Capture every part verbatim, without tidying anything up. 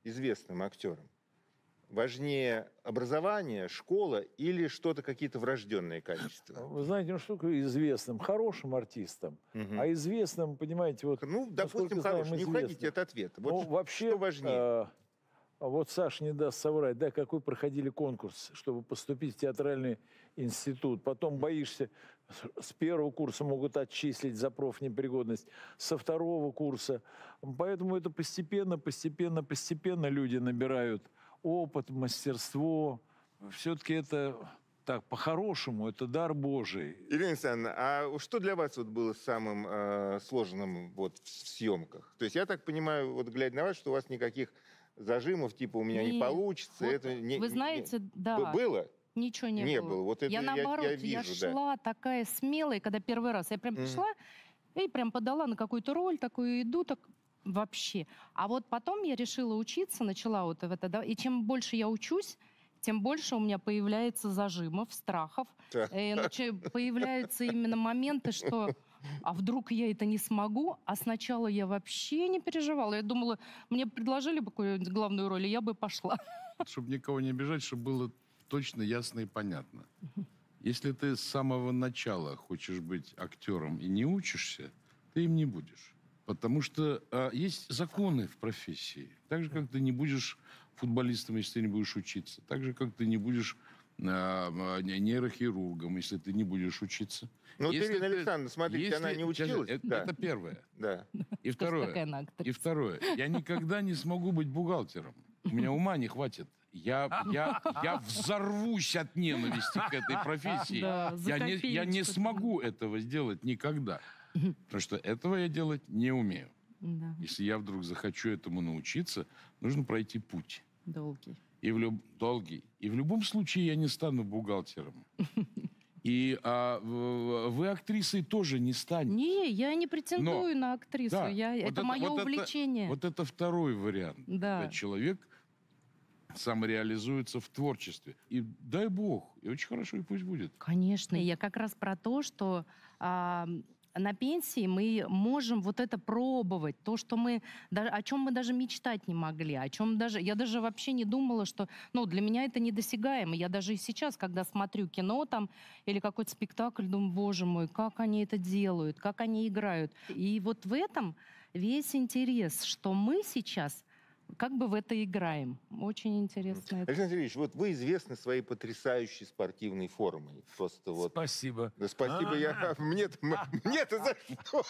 известным актером? Важнее образование, школа или что-то, какие-то врожденные качества? Вы знаете, ну что такое известным? Хорошим артистом. Угу. А известным, понимаете, вот... Ну, допустим, хорошим. Не уходите от ответа. Вот ну, вообще, что важнее? Э, вот Саша не даст соврать, да, какой проходили конкурс, чтобы поступить в театральный институт. Потом боишься, с первого курса могут отчислить за профнепригодность, со второго курса. Поэтому это постепенно, постепенно, постепенно люди набирают опыт, мастерство. Все-таки это, так, по-хорошему, это дар Божий. Ирина Александровна, а что для вас вот было самым э, сложным вот в съемках? То есть я так понимаю, вот глядя на вас, что у вас никаких зажимов, типа у меня Нет. не получится. Вот это не, вы знаете, не, да. Было? Ничего не, не было. было. Вот это я, я, наоборот, я, вижу, я шла да. такая смелая, когда первый раз. Я прям Mm. пришла и прям подала на какую-то роль, такую иду, так вообще. А вот потом я решила учиться, начала вот в это, да, и чем больше я учусь, тем больше у меня появляется зажимов, страхов. И появляются именно моменты, что а вдруг я это не смогу? А сначала я вообще не переживала. Я думала, мне предложили бы какую-нибудь главную роль, и я бы пошла. Чтобы никого не обижать, чтобы было точно, ясно и понятно. Если ты с самого начала хочешь быть актером и не учишься, ты им не будешь. Потому что а, есть законы в профессии. Так же, как ты не будешь футболистом, если ты не будешь учиться. Так же, как ты не будешь а, нейрохирургом, если ты не будешь учиться. Ну, если Ирина ты, Александровна, смотрите, если, она не училась. Это, да. это первое. Да. И второе, и второе. Я никогда не смогу быть бухгалтером. У меня ума не хватит. Я, я, я взорвусь от ненависти к этой профессии. Да, я, не, я не смогу этого сделать никогда. Потому что этого я делать не умею. Да. Если я вдруг захочу этому научиться, нужно пройти путь. Долгий. И в люб... Долгий. И в любом случае я не стану бухгалтером. И а, вы актрисой тоже не станете. Не, я не претендую Но, на актрису. да, я, вот это, это мое вот увлечение. Это, вот это второй вариант. Да. Когда человек самореализуется в творчестве. И дай бог, и очень хорошо, и пусть будет. Конечно. Я как раз про то, что а, на пенсии мы можем вот это пробовать. То, что мы, о чем мы даже мечтать не могли. О чем даже, я даже вообще не думала, что... Ну, для меня это недосягаемо. Я даже и сейчас, когда смотрю кино там или какой-то спектакль, думаю, боже мой, как они это делают, как они играют. И вот в этом весь интерес, что мы сейчас... Как бы в это играем. Очень интересно. Александр Сергеевич, вот вы известны своей потрясающей спортивной формой. Просто вот... Спасибо. Да, спасибо. Я... Мне-то мне-то за что?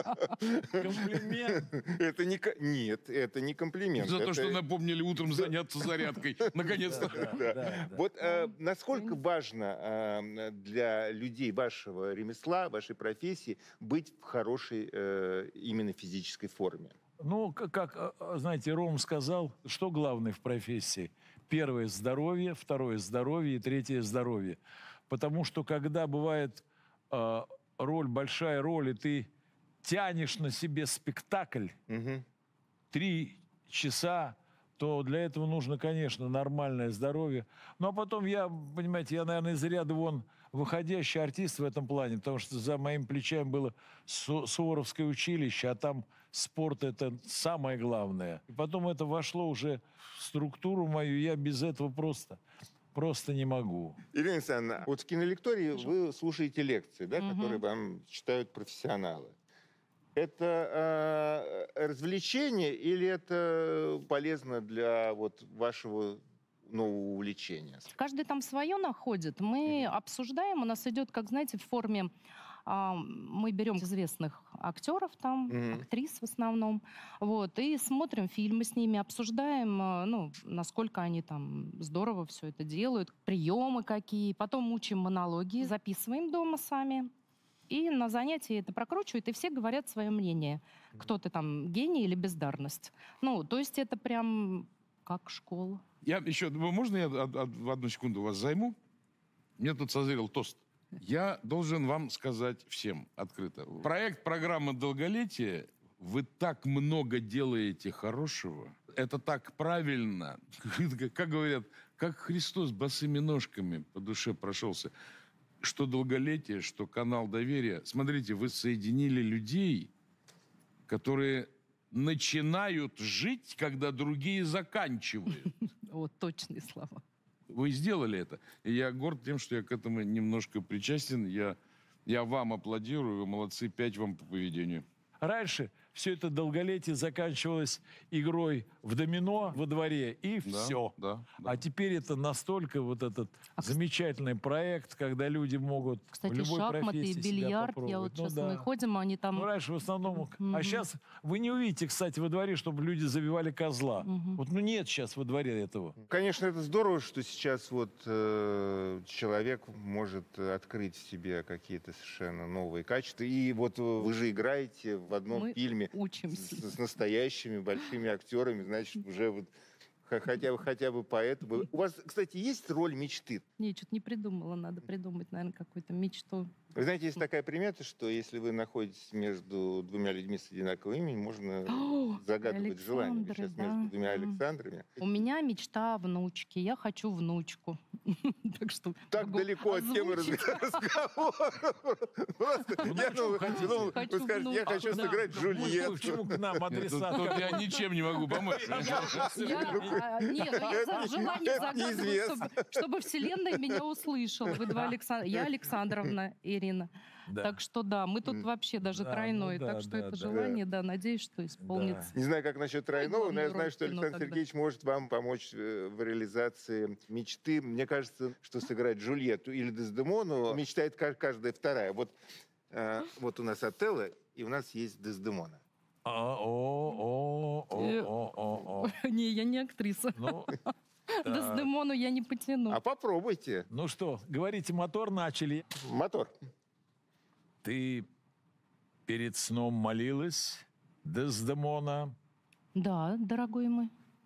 Комплимент. Это не... Нет, это не комплимент. За это... то, что напомнили утром заняться зарядкой. Наконец-то. Вот насколько важно для людей вашего ремесла, вашей профессии быть в хорошей именно физической форме? Ну, как, как, знаете, Ром сказал, что главное в профессии? Первое – здоровье, второе – здоровье и третье – здоровье. Потому что когда бывает э, роль, большая роль, и ты тянешь на себе спектакль угу. три часа, то для этого нужно, конечно, нормальное здоровье. Ну, а потом я, понимаете, я, наверное, из ряда вон выходящий артист в этом плане, потому что за моим плечами было Суворовское училище, а там спорт – это самое главное. И потом это вошло уже в структуру мою, я без этого просто, просто не могу. Ирина Александровна, вот в кинолектории вы слушаете лекции, да, угу. которые вам читают профессионалы. Это э, развлечение или это полезно для вот вашего нового увлечения? Каждый там свое находит. Мы mm-hmm. обсуждаем, у нас идет, как знаете, в форме... Э, мы берем известных актеров там, mm-hmm. актрис в основном, вот, и смотрим фильмы с ними, обсуждаем, э, ну, насколько они там здорово все это делают, приемы какие. Потом учим монологи, записываем дома сами. И на занятии это прокручивают, и все говорят свое мнение. Кто ты там, гений или бездарность. Ну, то есть это прям как школа. Я еще, можно я в одну секунду вас займу? Мне тут созрел тост. Я должен вам сказать всем открыто. Проект программы «Долголетие», вы так много делаете хорошего. Это так правильно. Как говорят, как Христос босыми ножками по душе прошелся. Что долголетие, что канал доверия. Смотрите, вы соединили людей, которые начинают жить, когда другие заканчивают. Вот точные слова. Вы сделали это. И я горд тем, что я к этому немножко причастен. Я, я вам аплодирую, вы молодцы, пять вам по поведению. Раньше все это долголетие заканчивалось игрой в домино во дворе, и Да, все. да, да. А теперь это настолько вот этот А, кс- замечательный проект, когда люди могут в Кстати, любой шахматы и профессии себя бильярд, я попробовать. вот Ну сейчас да. мы ходим, они там... Ну, раньше в основном... Мгм. А сейчас вы не увидите, кстати, во дворе, чтобы люди забивали козла. Мгм. Вот ну нет сейчас во дворе этого. Конечно, это здорово, что сейчас вот э, человек может открыть в себе какие-то совершенно новые качества. И вот э, вы же играете в одном Мы фильме с, учимся. с настоящими большими актерами, значит, уже вот х- хотя бы, хотя бы поэтому. У вас, кстати, есть роль мечты? Не, что-то не придумала, надо придумать, наверное, какую-то мечту. Вы знаете, есть такая примета, что если вы находитесь между двумя людьми с одинаковым именем, можно О, загадывать желание. Вы Александры, сейчас да. между двумя Мгм. Александрами. У меня мечта о внучке, я хочу внучку. Так что Так могу далеко от темы озвучить. разговора. Просто я Внучку думал, хотите? думал, вы Хочу скажете, я внука. хочу Да, сыграть да, вы- вы Джульетту. Почему к нам Нет, адресат? тут, тут я ничем не могу помочь. Я, а, нет, ну я за- желание Это загадываю, неизвестно. чтобы, чтобы Вселенная меня услышала. Вы два Александра, я Александровна Ирина. Да. Так что да, мы тут М. вообще даже Да, ну тройной. да, Так что да, это да. желание, да, надеюсь, что исполнится. Не знаю, как насчет тройного, но я главную знаю, роль что в кино Александр тогда. Сергеевич может вам помочь э, в реализации мечты. Мне кажется, что сыграть Джульетту или Дездемону мечтает ка- каждая вторая. Вот, э, вот у нас Отелло, и у нас есть Дездемона. А, о, о, о, о, о, о. Не, я не актриса. Ну, так. Дездемону я не потяну. А попробуйте. Ну что, говорите, мотор начали. Мотор. Ты перед сном молилась, Дездемона? Да, дорогой мой.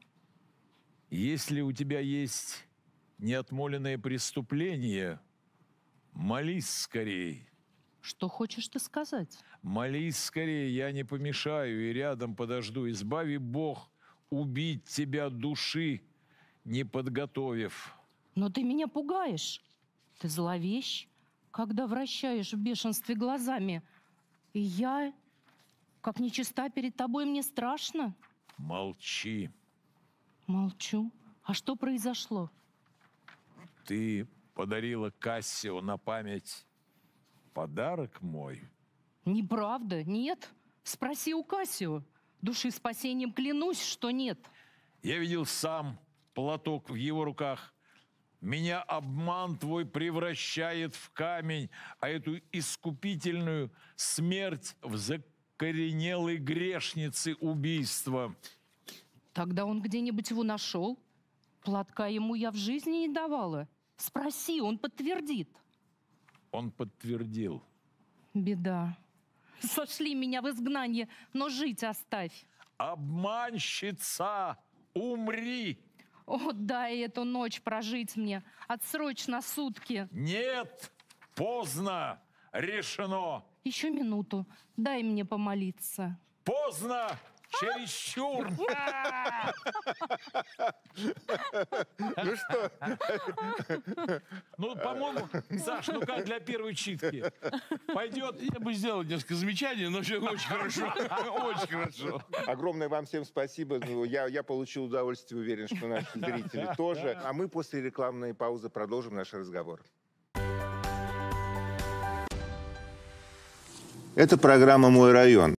Если у тебя есть неотмоленное преступление, молись скорей. Что хочешь ты сказать? Молись скорее, я не помешаю и рядом подожду. Избави Бог убить тебя души, не подготовив. Но ты меня пугаешь. Ты зловещ, когда вращаешь в бешенстве глазами. И я, как нечиста перед тобой, мне страшно. Молчи. Молчу. А что произошло? Ты подарила Кассио на память подарок мой. Неправда, нет. Спроси у Кассио. Души спасением клянусь, что нет. Я видел сам платок в его руках. Меня обман твой превращает в камень, а эту искупительную смерть в закоренелой грешнице убийства. Тогда он где-нибудь его нашел. Платка ему я в жизни не давала. Спроси, он подтвердит. Он подтвердил. Беда. Сошли меня в изгнание, но жить оставь. Обманщица, умри! О, дай эту ночь прожить мне. Отсрочь на сутки. Нет, поздно, решено. Еще минуту. Дай мне помолиться. Поздно, чересчур. Ну что, Ну, по-моему, Саш, ну как для первой читки? Пойдет? Я бы сделал несколько замечаний, но все очень хорошо. Очень хорошо. огромное вам всем спасибо. Ну, Я, я получил удовольствие, уверен, что наши зрители тоже. А мы после рекламной паузы продолжим наш разговор. Это программа «Мой район».